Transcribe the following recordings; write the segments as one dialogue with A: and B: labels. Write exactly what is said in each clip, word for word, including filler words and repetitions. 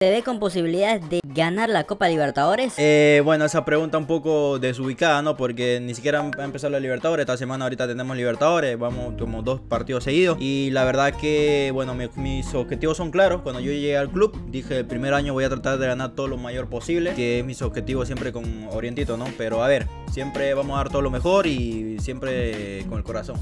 A: ¿Te ve con posibilidades de ganar la Copa Libertadores?
B: Eh, bueno, esa pregunta un poco desubicada, ¿no? Porque ni siquiera ha empezado la Libertadores. Esta semana ahorita tenemos Libertadores. Vamos como dos partidos seguidos. Y la verdad que, bueno, mi, mis objetivos son claros. Cuando yo llegué al club, dije el primer año voy a tratar de ganar todo lo mayor posible. Que es mis objetivos siempre con Orientito, ¿no? Pero a ver, siempre vamos a dar todo lo mejor y siempre con el corazón.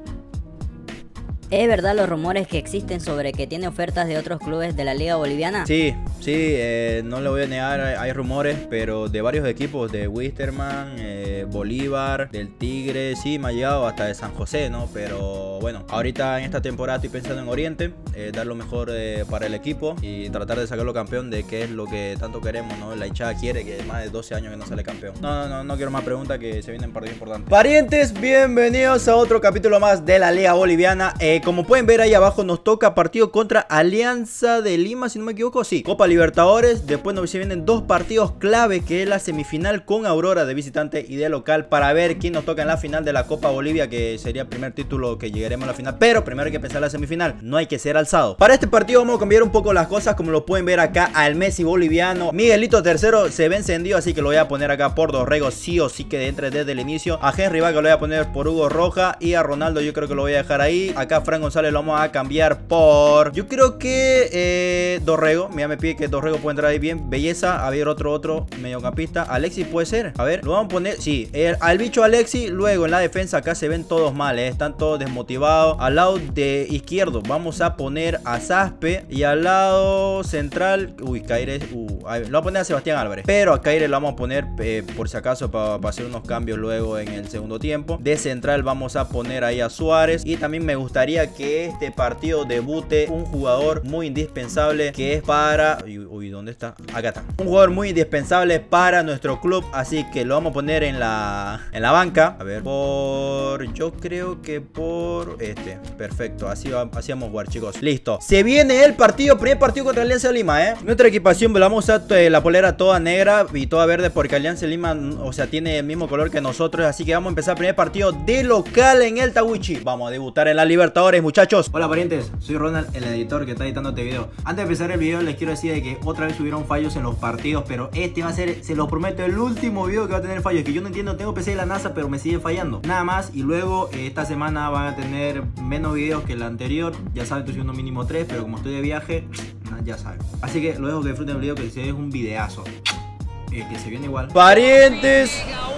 A: ¿Es verdad los rumores que existen sobre que tiene ofertas de otros clubes de la Liga Boliviana?
B: Sí, sí, eh, no le voy a negar, hay, hay rumores, pero de varios equipos, de Wisterman, eh, Bolívar, del Tigre, sí, me ha llegado hasta de San José, ¿no? Pero bueno, ahorita en esta temporada estoy pensando en Oriente, eh, dar lo mejor eh, para el equipo y tratar de sacarlo campeón, de qué es lo que tanto queremos, ¿no? La hinchada quiere, que más de doce años que no sale campeón. No, no, no, no quiero más preguntas, que se vienen partidos importantes. Parientes, bienvenidos a otro capítulo más de la Liga Boliviana. Eh, Como pueden ver ahí abajo, nos toca partido contra Alianza de Lima, si no me equivoco, sí, Copa Libertadores. Después nos se vienen dos partidos clave, que es la semifinal con Aurora de visitante y de local, para ver quién nos toca en la final de la Copa Bolivia, que sería el primer título que llegaremos a la final. Pero primero hay que pensar en la semifinal, no hay que ser alzado. Para este partido vamos a cambiar un poco las cosas, como lo pueden ver acá, al Messi boliviano. Miguelito tercero se ve encendido, así que lo voy a poner acá por Dorrego, sí o sí que entre desde el inicio. A Henry Vaca lo voy a poner por Hugo Roja, y a Ronaldo yo creo que lo voy a dejar ahí. Acá Fran González lo vamos a cambiar por, yo creo que eh, Dorrego. Mira, me pide que Dorrego puede entrar ahí bien. Belleza, a ver, otro, otro mediocampista. Alexis puede ser, a ver, lo vamos a poner, sí, el, al bicho Alexis. Luego en la defensa acá se ven todos mal, eh, están todos desmotivados. Al lado de izquierdo vamos a poner a Zaspe, y al lado central, uy, Caire, uh, lo vamos a poner a Sebastián Álvarez, pero a Caire lo vamos a poner eh, por si acaso para pa hacer unos cambios luego en el segundo tiempo. De central vamos a poner ahí a Suárez, y también me gustaría que este partido debute un jugador muy indispensable, que es para, uy, uy, ¿dónde está? Acá está, un jugador muy indispensable para nuestro club, así que lo vamos a poner en la en la banca. A ver, por, yo creo que por este, perfecto, así, va, así vamos a jugar, chicos, listo. Se viene el partido, primer partido contra Alianza Lima, eh. Nuestra equipación, la vamos a usar eh, la polera toda negra y toda verde, porque Alianza Lima, o sea, tiene el mismo color que nosotros, así que vamos a empezar el primer partido de local en el Tawichi. Vamos a debutar en la Libertadores, muchachos. Hola parientes, soy Ronald, el editor que está editando este video. Antes de empezar el video les quiero decir de que otra vez hubieron fallos en los partidos, pero este va a ser, se los prometo, el último video que va a tener fallos. Que yo no entiendo, tengo P C de la NASA pero me sigue fallando, nada más. Y luego eh, esta semana van a tener menos videos que la anterior. Ya saben, estoy subiendo mínimo tres, pero como estoy de viaje, ya saben. Así que lo dejo que disfruten el video, que se es un videazo, eh, que se viene igual. Parientes,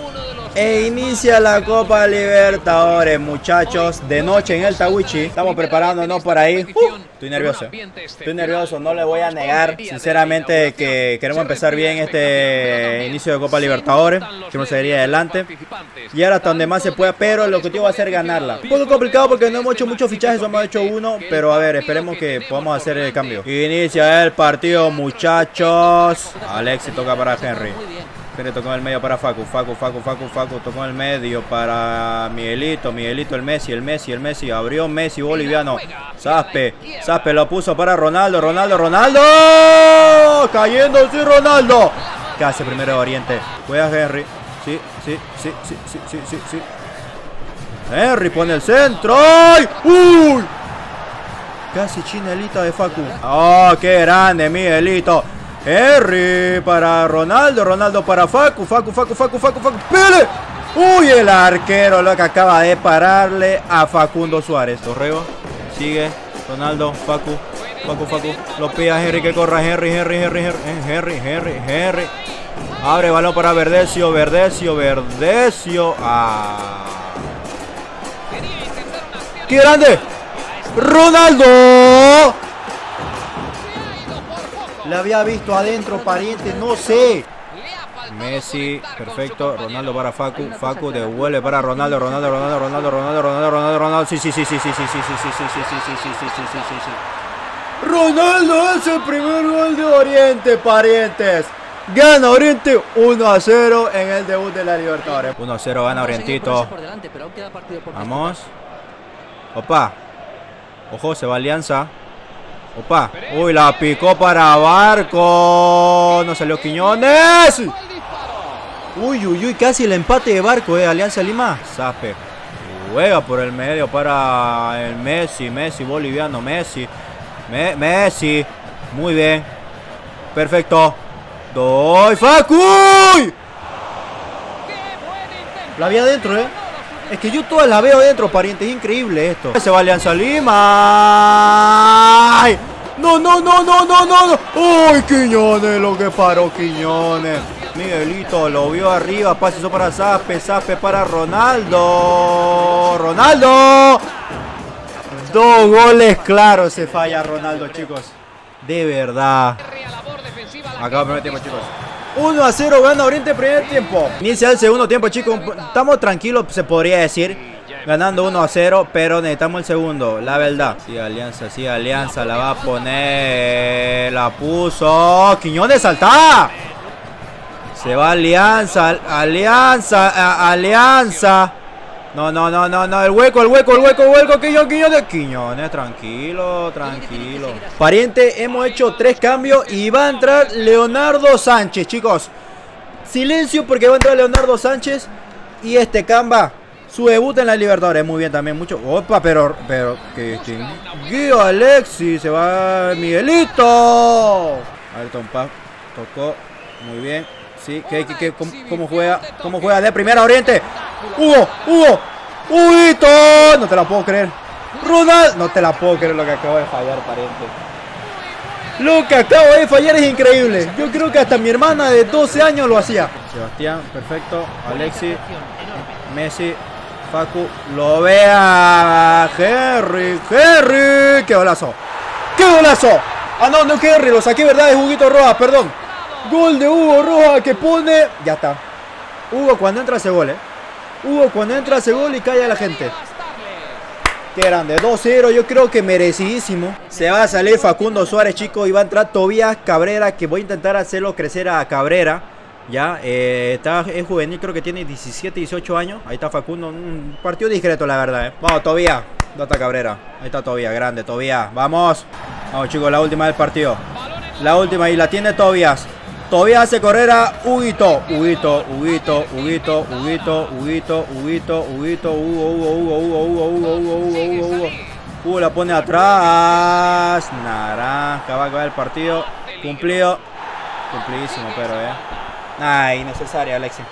B: e inicia la Copa Libertadores, muchachos, de noche en el Tawichi. Estamos preparándonos por ahí. Uh, estoy nervioso, estoy nervioso, no le voy a negar, sinceramente, que queremos empezar bien este inicio de Copa Libertadores. Queremos seguir adelante y ahora hasta donde más se pueda, pero el objetivo va a ser ganarla. Un poco complicado porque no hemos hecho muchos fichajes, hemos hecho uno, pero a ver, esperemos que podamos hacer el cambio. Inicia el partido, muchachos. Alexis toca para Henry. Henry tocó en el medio para Facu, Facu, Facu, Facu, Facu, tocó en el medio para Miguelito, Miguelito, el Messi, el Messi, el Messi, abrió Messi boliviano, Zaspe, Zaspe lo puso para Ronaldo, Ronaldo, Ronaldo, cayendo, sí, Ronaldo, casi primero de Oriente, juega Henry, sí, sí, sí, sí, sí, sí, sí, sí, Henry pone el centro, ¡ay! ¡Uy! Casi chinelita de Facu, ¡oh, qué grande, Miguelito! Henry para Ronaldo, Ronaldo para Facu, Facu, Facu, Facu, Facu, Facu, ¡pele! Uy, el arquero lo que acaba de pararle a Facundo Suárez. Dorrego, sigue, Ronaldo, Facu, Facu, Facu, lo pide a Henry que corra, Henry, Henry, Henry, Henry, Henry, Henry, Henry. Abre balón para Verdecio, Verdecio, Verdecio. Ah. ¡Qué grande! ¡Ronaldo! Le había visto adentro, pariente, no sé. Messi, perfecto. Ronaldo para Facu, Facu devuelve para Ronaldo, Ronaldo, Ronaldo, Ronaldo, Ronaldo, Ronaldo, Ronaldo, Ronaldo. Sí, sí, sí, sí, sí, sí, sí, sí, sí, sí, sí, sí, sí, sí, sí, sí, sí, sí. Ronaldo es el primer gol de Oriente, parientes. Gana Oriente uno a cero en el debut de la Libertadores. uno a cero gana Orientito. Vamos. Opa. Ojo, se va Alianza. Opa, uy, la picó para Barco. No salió Quiñones. Uy, uy, uy, casi el empate de Barco, eh, Alianza Lima. Zaspe juega por el medio para el Messi, Messi boliviano, Messi. Me Messi, muy bien. Perfecto. Doy, Facu. La vi adentro, eh. Es que yo todas la veo adentro, pariente. Es increíble esto. Se va Alianza Lima. ¡Ay! No, no, no, no, no, no, no. ¡Ay, Quiñones! Lo que paró Quiñones. Miguelito lo vio arriba. Pase eso para Zaspe. Zaspe para Ronaldo. ¡Ronaldo! Dos goles claros se falla Ronaldo, chicos. De verdad. Acaba el primer tiempo, chicos. uno a cero gana Oriente primer tiempo. Inicia el segundo tiempo, chicos. Estamos tranquilos, se podría decir. Ganando uno a cero, pero necesitamos el segundo. La verdad. Sí, Alianza, sí, Alianza. La va a poner. La puso. Quiñones, salta. Se va Alianza. Alianza. A, Alianza. No, no, no, no, no. El hueco, el hueco, el hueco, el hueco. Quiñones, Quiñones. Quiñones, tranquilo, tranquilo. Pariente, hemos hecho tres cambios y va a entrar Leonardo Sánchez, chicos. Silencio porque va a entrar Leonardo Sánchez. Y este Camba, su debut en la Libertadores. Muy bien también, mucho. Opa, pero, pero, que chinguío Alexis. Se va Miguelito. Ayrton Paz tocó. Muy bien. Sí, ¿qué, qué, qué, cómo, cómo juega? ¿Cómo juega de primera Oriente? ¡Hugo! ¡Hugo! ¡Huguito! No te la puedo creer. ¡Ronald! No te la puedo creer lo que acabo de fallar, pariente. Lo que acabo de fallar es increíble. Yo creo que hasta mi hermana de doce años lo hacía. Sebastián, perfecto. Alexis. Messi. Facu. Lo vea. Henry. Henry. ¡Qué golazo! ¡Qué golazo! Ah, no, no, Henry. Lo saqué, ¿verdad? Es Huguito Rojas, perdón. Gol de Hugo Rojas que pone. Ya está. Hugo cuando entra ese gol, eh. Hugo cuando entra ese gol y cae a la gente. Qué grande. dos cero. Yo creo que merecidísimo. Se va a salir Facundo Suárez, chicos. Y va a entrar Tobías Cabrera. Que voy a intentar hacerlo crecer a Cabrera. Ya. Eh, está, es juvenil. Creo que tiene diecisiete, dieciocho años. Ahí está Facundo. Un partido discreto, la verdad, eh. Vamos, Tobías. ¿Dónde está Cabrera? Ahí está Tobías. Grande, Tobías. Vamos. Vamos, chicos. La última del partido. La última. Y la tiene Tobías. Todavía hace correr a Huguito. Huguito, Huguito, Huguito, Huguito, Huguito, Huguito, Huguito, Hugo, Hugo, Hugo, Hugo, Hugo, Hugo, Hugo, Hugo, Hugo. Hugo la pone atrás. Naranja, va a acabar el partido. Cumplido. Cumplidísimo, pero eh. Nah, innecesaria, Alexis.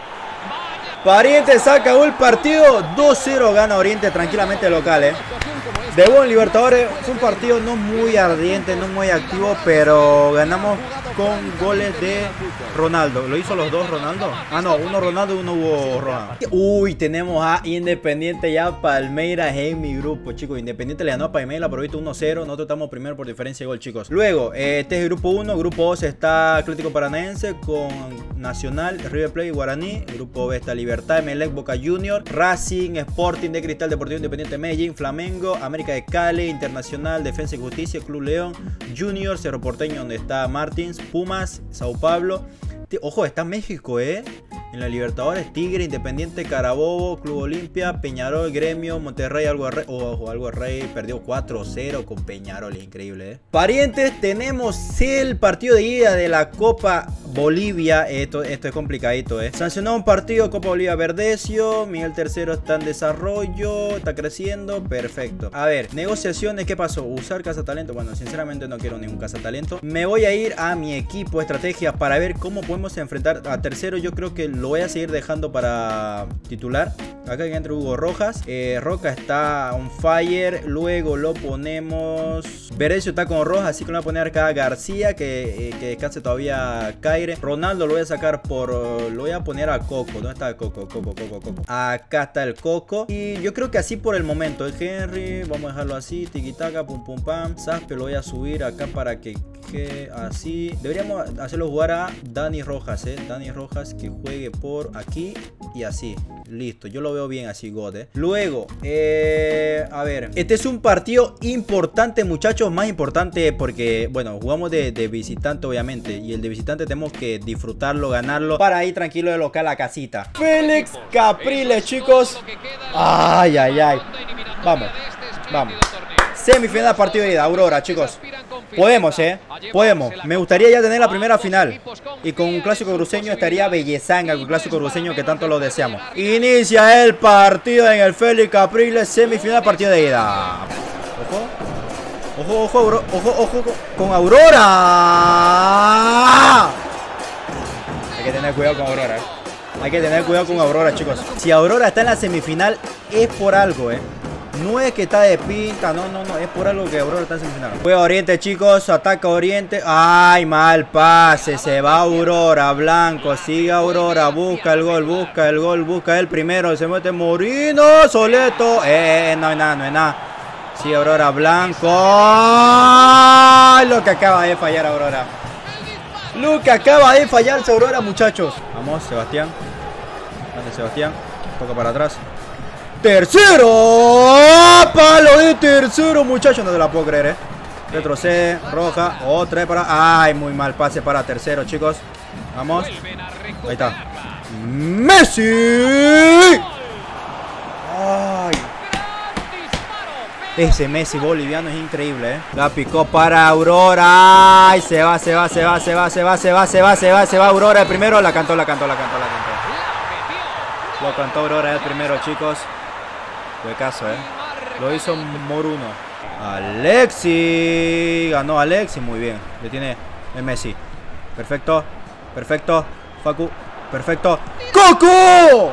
B: Pariente saca el partido. dos cero gana Oriente tranquilamente local, eh. Debut en Libertadores. Fue un partido no muy ardiente, no muy activo, pero ganamos con goles de Ronaldo. ¿Lo hizo los dos Ronaldo? Ah, no, uno Ronaldo y uno Hugo Rojas. Uy, tenemos a Independiente ya Palmeiras en mi grupo, chicos. Independiente le ganó a Palmeiras, pero ahorita uno cero. Nosotros estamos primero por diferencia de gol, chicos. Luego, eh, este es el grupo uno. Grupo dos está Atlético Paranaense con Nacional, River Plate y Guaraní. El grupo B está Libertad, Emelec, Boca Juniors, Racing, Sporting de Cristal, Deportivo Independiente Medellín, Flamengo, América de Cali, Internacional, Defensa y Justicia, Club León, Junior, Cerro Porteño, donde está Martins, Pumas, Sao Paulo. Ojo, está México, eh. En la Libertadores, Tigre, Independiente, Carabobo, Club Olimpia, Peñarol, Gremio, Monterrey, Algo Rey. Ojo, Algo Rey perdió cuatro cero con Peñarol, increíble, eh. Parientes, tenemos el partido de ida de la Copa Bolivia. Esto, esto es complicadito, eh. Sancionó un partido, Copa Bolivia Verdecio. Miguel Tercero está en desarrollo, está creciendo, perfecto. A ver, negociaciones, ¿qué pasó? Usar cazatalento. Bueno, sinceramente no quiero ningún cazatalento. Me voy a ir a mi equipo, estrategia, para ver cómo podemos enfrentar a Tercero. Yo creo que lo voy a seguir dejando para titular. Acá que entre Hugo Rojas. Eh, Roca está on fire. Luego lo ponemos. Verdecio está con Rojas, así que lo voy a poner acá a García, que, eh, que descanse todavía Caire. Ronaldo lo voy a sacar por. Uh, lo voy a poner a Coco. ¿Dónde está Coco? Coco, Coco, Coco. Acá está el Coco. Y yo creo que así por el momento. El Henry, vamos a dejarlo así. Tiquitaca, pum pum pam. Zaspe lo voy a subir acá para que. Que así. Deberíamos hacerlo jugar a Dani Rojas, eh. Dani Rojas que juegue por aquí y así. Listo, yo lo veo bien así, God, eh. Luego, eh, a ver, este es un partido importante, muchachos. Más importante porque, bueno, jugamos de, de visitante, obviamente. Y el de visitante tenemos que disfrutarlo, ganarlo, para ir tranquilo de local a casita. Félix Capriles, chicos. Ay, ay, ay. Vamos, vamos. Semifinal, partido de ida, Aurora, chicos. Podemos, eh. Podemos. Me gustaría ya tener la primera final. Y con un clásico cruceño estaría bellezanga. Con un clásico cruceño que tanto lo deseamos. Inicia el partido en el Félix Capriles. Semifinal, partido de ida. Ojo. Ojo, ojo, ojo, ojo, ojo con Aurora. Hay que tener cuidado con Aurora, eh. Hay que tener cuidado con Aurora, chicos. Si Aurora está en la semifinal, es por algo, eh. No es que está de pinta, no, no, no. Es por algo que Aurora está en semifinal. Juega Oriente, chicos. Ataca Oriente. Ay, mal pase. Se va Aurora. Blanco. Sigue Aurora. Busca el gol. Busca el gol. Busca el primero. Se mete Morino. Soleto. Eh, eh, no hay nada, no hay nada. Sí, Aurora. Blanco. Ay, lo que acaba de fallar Aurora. Lo que acaba de fallarse Aurora, muchachos. Vamos, Sebastián. Dale, Sebastián. Toca para atrás. ¡Tercero! ¡Palo de tercero, muchachos! No te la puedo creer, ¿eh? Retrocede, roja, otra para... ¡Ay! Muy mal pase para tercero, chicos. Vamos. Ahí está. ¡Messi! ¡Ay! Ese Messi boliviano es increíble, ¿eh? La picó para Aurora. ¡Ay! Se va, se va, se va, se va, se va, se va, se va, se va, se va Aurora el primero. La cantó, la cantó, la cantó, la cantó. Lo cantó Aurora el primero, chicos. Fue caso, eh. Lo hizo Moruno. Alexi. Ganó Alexi. Muy bien. Le tiene el Messi. Perfecto. Perfecto. Facu. Perfecto. ¡Coco!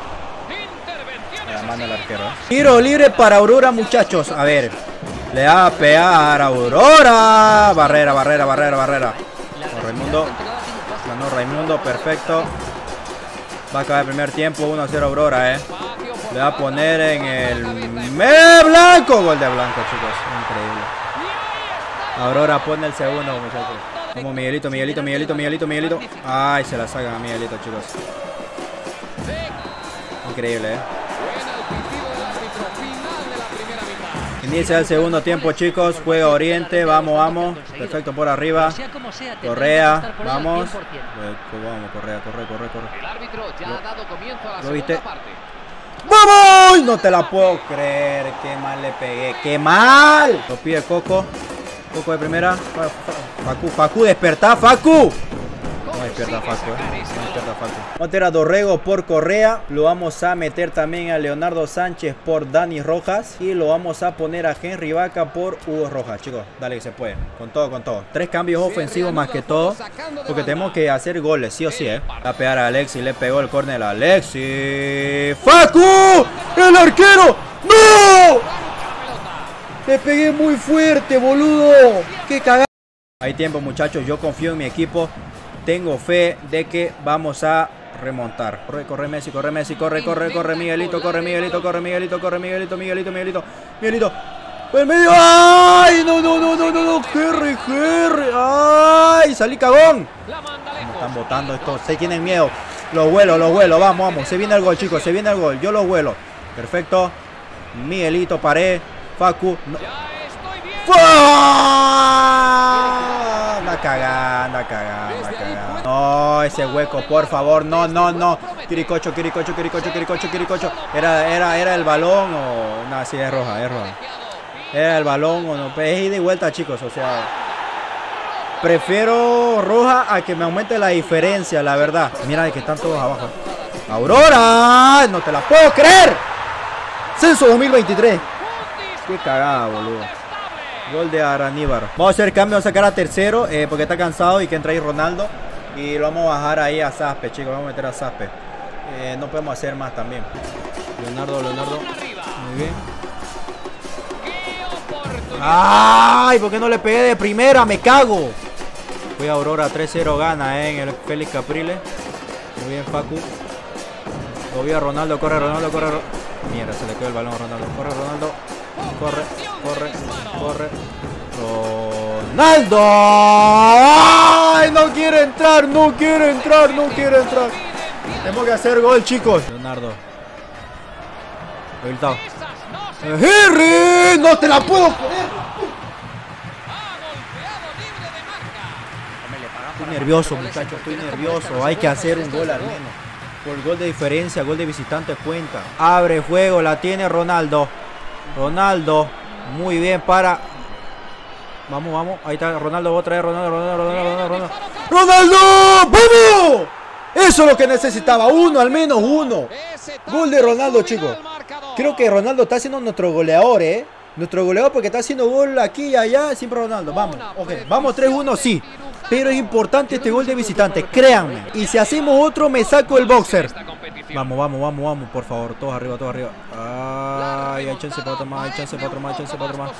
B: La manda el arquero, eh. Tiro libre para Aurora, muchachos. A ver. Le va a pegar a Aurora. Barrera, barrera, barrera, barrera. Con Raimundo. Ganó Raimundo. Perfecto. Va a acabar el primer tiempo. uno a cero Aurora, eh. Le va a poner en el... ¡Me Blanco! Gol de Blanco, chicos. Increíble. Aurora pone el segundo, muchachos. Como Miguelito, Miguelito, Miguelito, Miguelito, Miguelito. Ay, se la sacan a Miguelito, chicos. Increíble, eh. Inicia el segundo tiempo, chicos. Juega Oriente. Vamos, vamos. Perfecto por arriba. Correa. Vamos. Vamos, Correa, corre, corre, corre. ¿Lo viste? ¡Vamos! No te la puedo creer. Qué mal le pegué. ¡Qué mal! Lo pide Coco. Coco de primera. Facu, Facu, despertá, Facu. No despierta Facu, eh. No despierta Facu. Vamos a meter a Dorrego por Correa. Lo vamos a meter también a Leonardo Sánchez por Dani Rojas. Y lo vamos a poner a Henry Vaca por Hugo Rojas, chicos. Dale que se puede. Con todo, con todo. Tres cambios ofensivos más que todo. Porque tenemos que hacer goles, sí o sí, eh. Va a pegar a Alexi. Le pegó el córner a Alexi. ¡Facu! ¡El arquero! ¡No! Le pegué muy fuerte, boludo. ¡Qué cagada! Hay tiempo, muchachos. Yo confío en mi equipo. Tengo fe de que vamos a remontar. Corre, corre Messi, corre Messi, corre, corre, corre Miguelito, corre Miguelito, corre Miguelito, corre Miguelito, Miguelito, Miguelito, Miguelito. ¡El medio! ¡Ay! No, no, no, no, no, no. Jerry, Jerry. ¡Ay! Salí cagón. Me están botando estos. Se tienen miedo. Los vuelo, los vuelo. Vamos, vamos. Se viene el gol, chicos. Se viene el gol. Yo los vuelo. Perfecto. Miguelito, pared. Facu. No. Anda cagando, anda cagando, anda cagando. No, ese hueco, por favor. No, no, no. Quiricocho, Quiricocho, Quiricocho, Quiricocho, Quiricocho. Era, era, era el balón o. No, sí, es roja, es roja. Era el balón o no. Es ida y vuelta, chicos. O sea, prefiero roja a que me aumente la diferencia, la verdad. Mira de que están todos abajo. ¡Aurora! No te la puedo creer. Censo dos mil veintitrés. Qué cagada, boludo. Gol de Araníbar. Vamos a hacer cambio, vamos a sacar a tercero eh, porque está cansado y que entra ahí Ronaldo. Y lo vamos a bajar ahí a Zaspe, chicos. Vamos a meter a Zaspe. Eh, no podemos hacer más también. Leonardo, Leonardo. Muy bien. ¡Ay! ¿Por qué no le pegué de primera? ¡Me cago! Voy a Aurora tres cero gana eh, en el Félix Capriles. Muy bien, Facu. Lo vi a Ronaldo. Corre, Ronaldo, corre. Mierda, se le quedó el balón a Ronaldo. Corre, Ronaldo. Corre, corre, corre. ¡Ronaldo! ¡Ay! No quiere entrar, no quiere entrar, no quiere entrar. Tenemos que hacer gol, chicos. Leonardo. Habilitado. ¡Henry! ¡No te la puedo poner! Estoy nervioso, muchachos, estoy nervioso. Hay que hacer un gol al menos. Por gol de diferencia, gol de visitante cuenta. Abre juego, la tiene Ronaldo. Ronaldo, muy bien para... Vamos, vamos, ahí está Ronaldo, otra vez Ronaldo, Ronaldo, Ronaldo, Ronaldo. ¡Ronaldo! ¡Vamos! Eso es lo que necesitaba, uno, al menos uno. Gol de Ronaldo, chicos. Creo que Ronaldo está siendo nuestro goleador, ¿eh? Nuestro goleador porque está haciendo gol aquí y allá, siempre Ronaldo. Vamos, ok, vamos tres uno, sí. Pero es importante este gol de visitante, créanme. Y si hacemos otro, me saco el boxer. Vamos, vamos, vamos, vamos, por favor. Todos arriba, todos arriba. Ay, hay chance para otro más, hay chance para otro más, hay chance para otro más.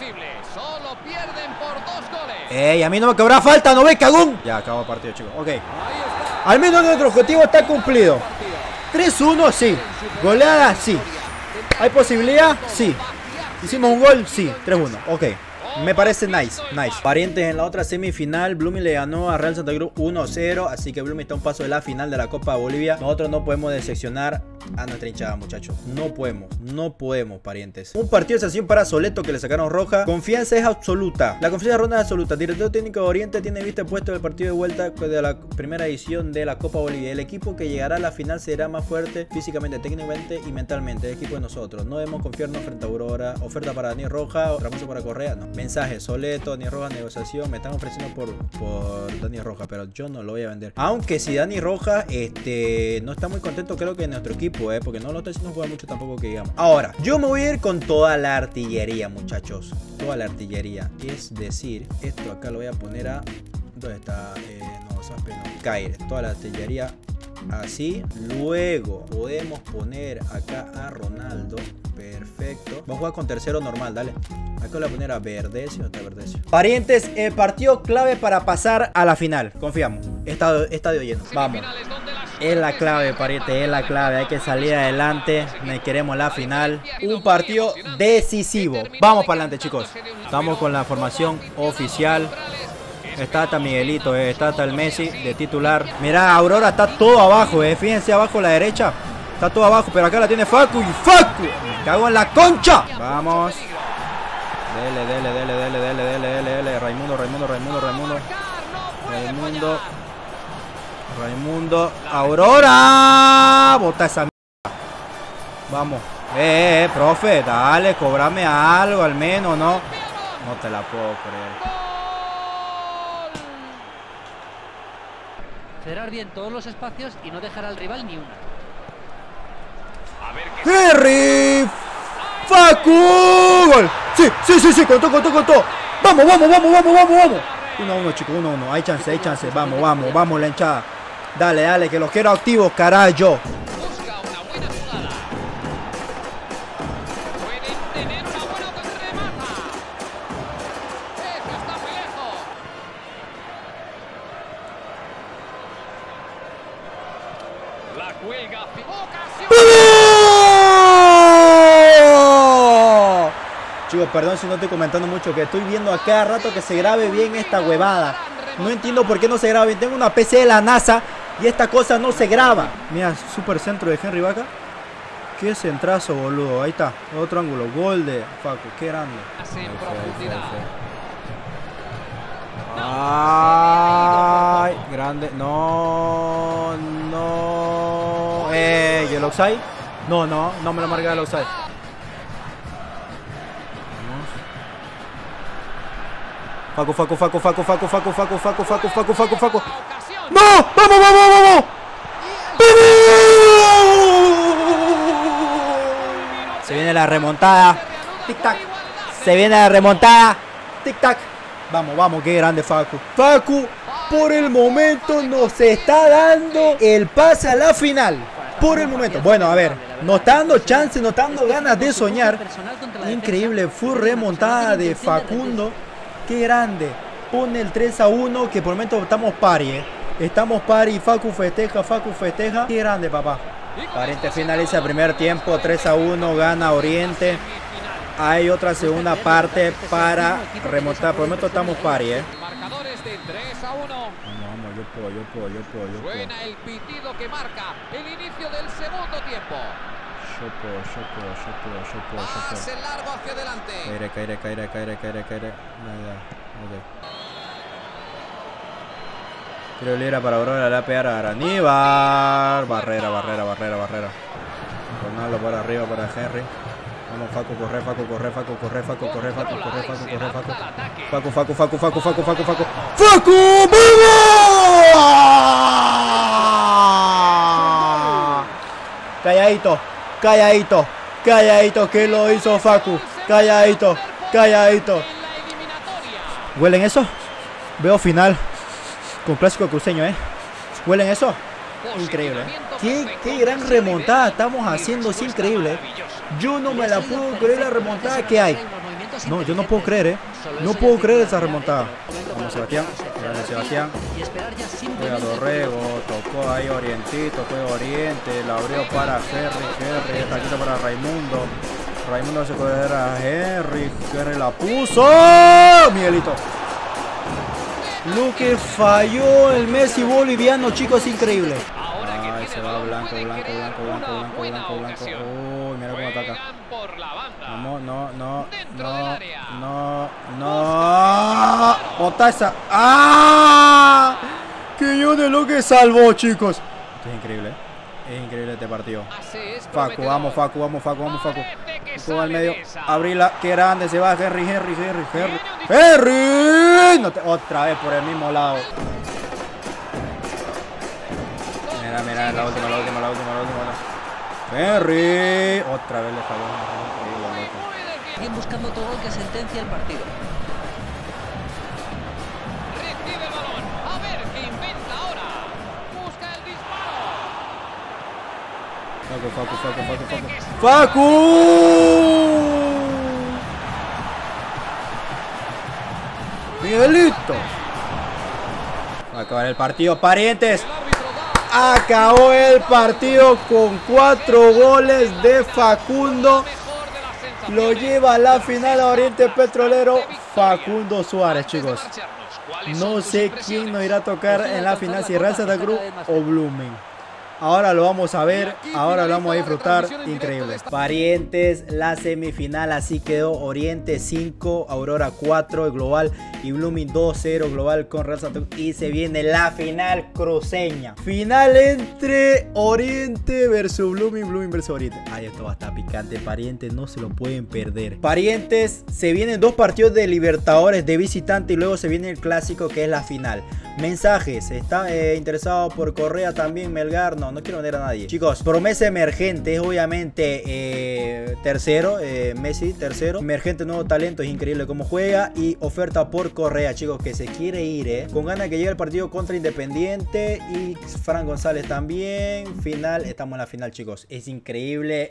B: Ey, a mí no me cabrá falta, ¿no ves, cagón? Ya, acabó el partido, chicos. Ok. Al menos nuestro objetivo está cumplido. tres uno, sí. Goleada, sí. ¿Hay posibilidad? Sí. ¿Hicimos un gol? Sí. tres uno, ok. Me parece nice, nice. Parientes, en la otra semifinal, Blooming le ganó a Real Santa Cruz uno cero. Así que Blooming está a un paso de la final de la Copa de Bolivia. Nosotros no podemos decepcionar a nuestra hinchada, muchachos. No podemos, no podemos, parientes. Un partido de sanción para Soleto que le sacaron roja. Confianza es absoluta. La confianza de ronda es absoluta. Director técnico de Oriente tiene vista puesto del partido de vuelta de la primera edición de la Copa Bolivia. El equipo que llegará a la final será más fuerte físicamente, técnicamente y mentalmente. El equipo de nosotros. No debemos confiarnos frente a Aurora. Oferta para Dani Roja, Ramoso para Correa. No. Mensaje: Soleto, Dani Roja, negociación. Me están ofreciendo por, por Dani Roja, pero yo no lo voy a vender. Aunque si Dani Roja este, no está muy contento, creo que en nuestro equipo, eh, porque no lo está haciendo jugar mucho tampoco que digamos. Ahora, yo me voy a ir con toda la artillería, muchachos. Toda la artillería. Es decir, esto acá lo voy a poner a... ¿Dónde está? Eh, no, Zaspe, no. Caire. Toda la artillería así. Luego podemos poner acá a Ronaldo. Perfecto. Vamos a jugar con tercero normal, dale. Acá le voy a poner a Verdecio, otra Verdecio. Parientes, el partido clave para pasar a la final. Confiamos. Estadio, estadio lleno. Vamos. Es la clave, parientes, es la clave. Hay que salir adelante. Me queremos la final. Un partido decisivo. Vamos para adelante, chicos. Estamos con la formación oficial. Está hasta Miguelito, eh. Está hasta el Messi de titular. Mirá, Aurora está todo abajo, eh. Fíjense abajo a la derecha. Está todo abajo, pero acá la tiene Facu. Y Facu, me cago en la concha. Vamos. Dele, dele, dele, dele, dele, dele, dele, dele. Raimundo, Raimundo, Raimundo, Raimundo. Raimundo. Raimundo. Aurora. Bota esa mierda. Vamos. Eh, eh, profe, dale, cobrame algo al menos, ¿no? No te la puedo creer.
C: Cerrar bien todos los espacios y no dejar al rival ni una.
B: ¡Henry! ¡Facu! ¡Gol! Sí, sí, sí, sí, contó, contó, contó. Vamos, vamos, vamos, vamos, vamos, vamos. uno a uno, chicos, uno a uno. Hay chance, hay chance. Vamos, vamos, vamos, la hinchada. Dale, dale, que los quiero activos, carajo.
C: Busca una buena jugada. Pueden tener una buena remata. Eso está muy lejos. La cuelga. ¡Ocasión!
B: Chicos, perdón si no estoy comentando mucho, que estoy viendo a cada rato que se grabe bien esta huevada. No entiendo por qué no se graba bien. Tengo una P C de la NASA y esta cosa no se graba. Mira, super centro de Henry Vaca. Qué centrazo, boludo. Ahí está, otro ángulo. Gol de Facu, qué grande. Ay, grande. No, no. Eh, ¿y el offside? No, no, no me lo marca el offside. Facu, Facu, Facu, Facu, Facu, Facu, Facu, Facu, Facu, Facu, Facu, Facu. ¡No! ¡Vamos, vamos, vamos! ¡Vamos! Se viene la remontada. Tic tac. Se viene la remontada. Tic tac. Vamos, vamos, qué grande Facu. Facu, por el momento nos está dando el pase a la final. Por el momento. Bueno, a ver, nos está dando chance, nos está dando ganas de soñar. Increíble, fue remontada de Facundo. Qué grande. Pone el tres a uno, que por el momento estamos pari, eh. Estamos pari, Facu festeja, Facu festeja. Qué grande, papá. Pariente, finaliza el primer tiempo, tres a uno, gana Oriente. Hay otra segunda parte para remontar. Por el momento estamos pari, eh.
C: Marcadores de tres a uno.
B: Vamos, vamos, yo puedo, yo puedo, yo puedo, yo puedo.
C: Suena el pitido que marca el inicio del segundo tiempo.
B: Yo puedo, yo puedo, yo puedo, yo puedo, yo puedo.
C: Pase largo hacia adelante.
B: Caire, caire, caire, caire, caire, caire. Nada, ok. Tiro libre para Aurora, le va a pegar a Aníbal. Barrera, barrera, barrera, barrera. Ronaldo para arriba para Henry. Vamos, Facu, corre, Facu, corre, Facu, corre, Facu, corre, Facu, corre, Facu, corre, Facu. Facu, Facu, Facu, Facu, Facu, Facu, Facu. ¡Facu! ¡Vamos! Calladito, calladito, calladito, que lo hizo Facu. Calladito. Calladito. ¿Huelen eso? Veo final con clásico cruceño, ¿eh? ¿Huelen eso? Increíble. ¿Qué, qué gran remontada estamos haciendo, es increíble. Yo no me la puedo creer la remontada que hay. No, yo no puedo creer, ¿eh? No puedo creer esa remontada. Vamos, Sebastián. Gracias, Sebastián. Juega Dorrego, tocó ahí Orientito, fue Oriente, la abrió para Henry, Henry, está aquí para Raimundo. Raimundo se coger a Henry, Henry la puso. ¡Oh! Miguelito. Lo que falló el Messi boliviano, chicos, increíble. Ay, se va blanco, blanco, blanco, blanco, blanco, blanco, blanco. Uy, mira cómo ataca. Vamos, no, no, no, no, no. Bota esa. ¡Ah! Que yo de lo que salvó, chicos. Esto es increíble, ¿eh? Es increíble este partido. Facu, vamos, Facu, vamos, Facu, vamos, Facu. Todo al medio. Abrila, qué grande. Se va Henry, Henry, Henry, Henry. ¡Henry! No te... Otra vez por el mismo lado. Mira, mira, la última, la última, la última, la última. Henry. Otra vez le falló.
D: Bien buscando todo lo que sentencia el partido.
C: Recibe el balón. A ver qué inventa ahora. Busca el disparo.
B: Facu, Facu, Facu, Facu, Facu. ¡Facu! Miguelito. Va a acabar el partido, parientes. Acabó el partido con cuatro goles de Facundo. Lo lleva a la final a Oriente Petrolero Facundo Suárez, chicos. No sé quién nos irá a tocar en la final, si Real Santa Cruz o Blooming. Ahora lo vamos a ver, ahora lo vamos a disfrutar, increíble. Parientes, la semifinal así quedó. Oriente cinco, Aurora cuatro, el global, y Blooming dos cero global con Real Santa Cruz. Y se viene la final cruceña. Final entre Oriente versus Blooming, Blooming versus Oriente. Ay, esto va a estar picante, parientes, no se lo pueden perder. Parientes, se vienen dos partidos de Libertadores de visitante y luego se viene el clásico que es la final. Mensajes, está eh, interesado por Correa también, Melgar. No, no quiero vender a nadie. Chicos, promesa emergente es obviamente eh, tercero, eh, Messi tercero. Emergente nuevo talento, es increíble cómo juega. Y oferta por Correa, chicos, que se quiere ir, eh. Con ganas que llegue el partido contra Independiente. Y Fran González también. Final, estamos en la final, chicos. Es increíble.